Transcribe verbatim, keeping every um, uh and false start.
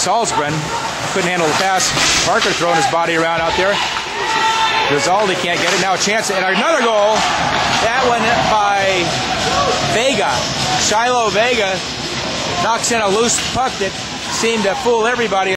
Salzgren couldn't handle the pass. Parker throwing his body around out there. Grizaldi can't get it. Now a chance, and another goal. That one by Vega. Shilo Vega knocks in a loose puck that seemed to fool everybody.